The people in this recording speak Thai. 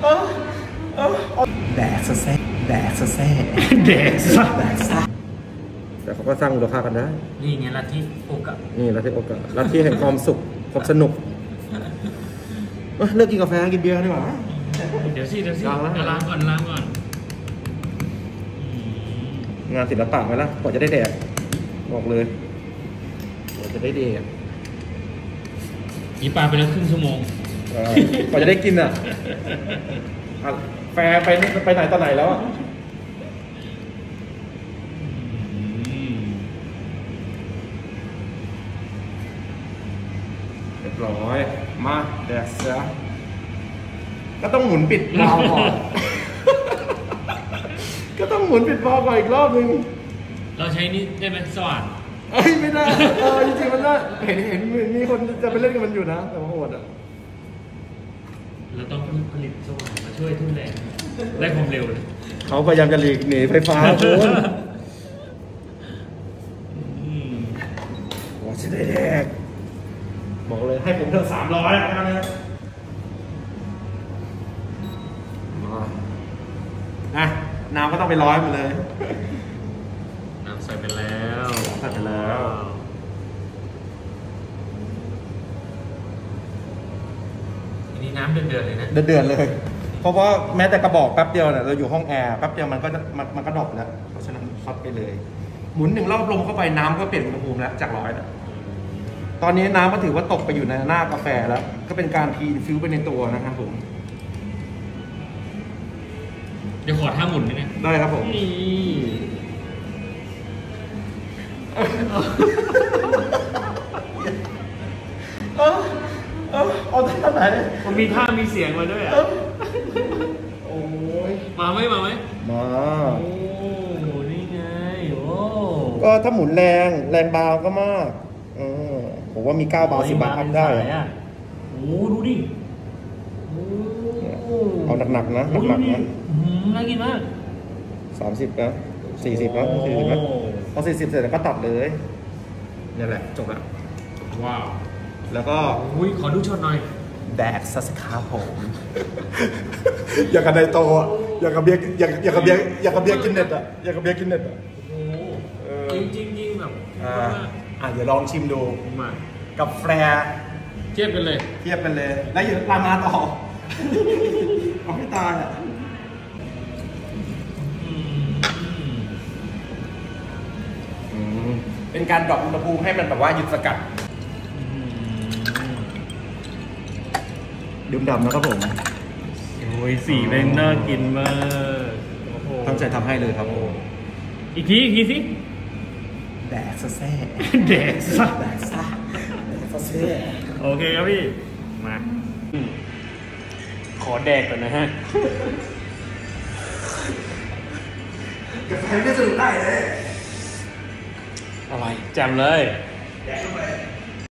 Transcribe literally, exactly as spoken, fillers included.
แดกซะแซ่แดกซะแซ่แดกซะแดกซะแต่เขาก็สร้างมูลค่ากันได้นี่ไงลัทธิโอกะนี่ลัทธิโอกะลัทธิแห่งความสุขความสนุกเลิกกินกาแฟกินเบียร์ดีกว่าเดี๋ยวสิเดี๋ยวสิล้างก่อนล้างก่อนงานศิลปะไหมล่ะกว่าจะได้แดกบอกเลยกว่าจะได้แดกนี่ปลาไปแล้วครึ่งชั่วโมงกว่าจะได้กินอ่ะแฟร์ไปไปไหนต่อไหนแล้วอ่ะเรียบร้อยมาแดกเสือก็ต้องหมุนปิดวาล์วก่อนก็ต้องหมุนปิดวาล์วก่อนอีกรอบนึงเราใช้นี่ได้ไหมสว่านเอ้ยไม่ได้เออจริงๆมันได้เห็นเห็นมีคนจะไปเล่นกับมันอยู่นะแต่ว่าโหดอ่ะเราต้องผลิตสว่านมาช่วยทุ่นแรงได้ความเร็วเลยเขาพยายามจะหลีกหนีไฟฟ้าคุณว่าจะได้แดกบอกเลยให้ผมเท่าสามร้อยนะนะอ่ะน้ำก็ต้องไปร้อยหมดเลยน้ำใส่ไปแล้วใส่ไปแล้วอันนี้น้ำเดือดๆเลยนะเดือดๆเลยเพราะว่าแม้แต่กระบอกแป๊บเดียวเนี่ยเราอยู่ห้องแอร์แป๊บเดียวมันก็มันมันก็ดรอปแล้วเพราะฉะนั้นซัดไปเลยหมุนหนึ่งรอบลมเข้าไปน้ำก็เปลี่ยนอุณหภูมิแล้วจากร้อยนะตอนนี้น้ำก็ถือว่าตกไปอยู่ในหน้ากาแฟแล้วก็เป็นการพีฟิวไปในตัวนะครับผมเดี๋ยวขอท่าหมุนได้ไหมได้ครับผมนี่เออเออเอาท่าไหนเนี่ยมันมีท่ามีเสียงมาด้วยอ่ะโอ้ยมาไหมมาไหมมาโอ้นี่ไงโอ้ก็ถ้าหมุนแรงแรงเบาก็มากเออผมว่ามีเก้าบาทสิบบาททำได้อ่ะโอ้ดูดิเอาหนักๆนะหนักๆนะน่ากินมากสามสิบนะสี่สิบนะสี่สิบนะพอสี่สิบเสร็จแล้วก็ตัดเลยนี่แหละจบแล้วว้าวแล้วก็อุ้ยขอดูช็อตหน่อยแดกซัสคาผมอยากกับไดโตอ่ะอยากกับเบียร์อยากอยากกับเบียร์อยากกับเบียร์กินเน็ตอ่ะอยากกับเบียร์กินเน็ตอ่ะโอ้จริงจริงจริงแบบอ่าอ่ะเดี๋ยวลองชิมดูมากับแฟร์เทียบกันเลยเทียบกันเลยแล้วอย่าลามาต่อเอาให้ตายอ่ะเป็นการดรอปอุณหภูมิให้มันแบบว่าหยุดสกัดดื่มดำนะครับผมโอ้ยสีแม่งน่ากินมากตั้งใจทำให้เลยครับผมอีกทีอีกทีสิแดกซะแซ่แดกซะแดกซะแดกซะแซ่โอเคครับพี่มาขอแดกก่อนนะฮะกับใครไม่สนุกได้เลยอะไรจำเลยแดกเข้าไป